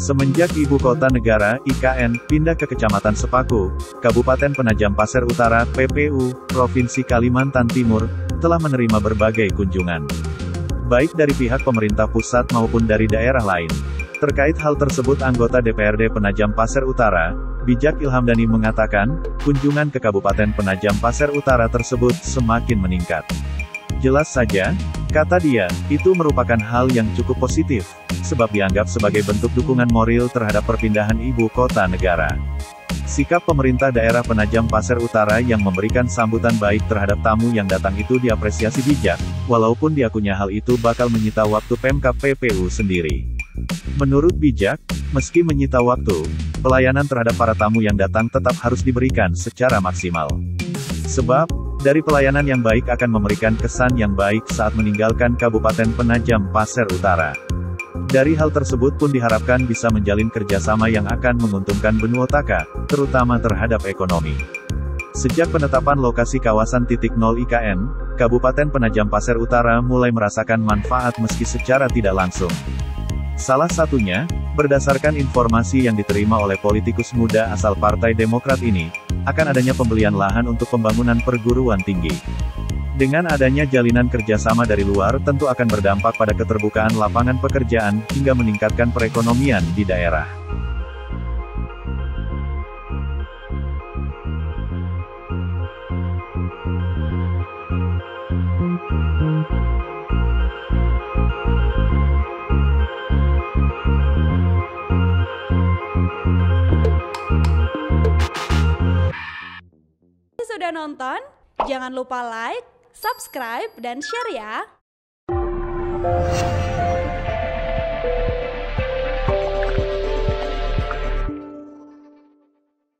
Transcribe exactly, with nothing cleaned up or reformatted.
Semenjak Ibu Kota Negara (I K N) pindah ke Kecamatan Sepaku, Kabupaten Penajam Pasir Utara (P P U), Provinsi Kalimantan Timur, telah menerima berbagai kunjungan, baik dari pihak pemerintah pusat maupun dari daerah lain. Terkait hal tersebut, anggota D P R D Penajam Pasir Utara, Bijak Ilhamdani mengatakan, kunjungan ke Kabupaten Penajam Pasir Utara tersebut semakin meningkat. Jelas saja, kata dia, itu merupakan hal yang cukup positif, sebab dianggap sebagai bentuk dukungan moral terhadap perpindahan ibu kota negara. Sikap pemerintah daerah Penajam Pasir Utara yang memberikan sambutan baik terhadap tamu yang datang itu diapresiasi Bijak, walaupun diakunya hal itu bakal menyita waktu Pemkab P P U sendiri. Menurut Bijak, meski menyita waktu, pelayanan terhadap para tamu yang datang tetap harus diberikan secara maksimal. Sebab, dari pelayanan yang baik akan memberikan kesan yang baik saat meninggalkan Kabupaten Penajam Pasir Utara. Dari hal tersebut pun diharapkan bisa menjalin kerjasama yang akan menguntungkan Benua Taka, terutama terhadap ekonomi. Sejak penetapan lokasi kawasan titik nol I K N, Kabupaten Penajam Pasir Utara mulai merasakan manfaat meski secara tidak langsung. Salah satunya, berdasarkan informasi yang diterima oleh politikus muda asal Partai Demokrat ini, akan adanya pembelian lahan untuk pembangunan perguruan tinggi. Dengan adanya jalinan kerjasama dari luar tentu akan berdampak pada keterbukaan lapangan pekerjaan, hingga meningkatkan perekonomian di daerah. Sudah nonton? Jangan lupa like, subscribe, dan share ya!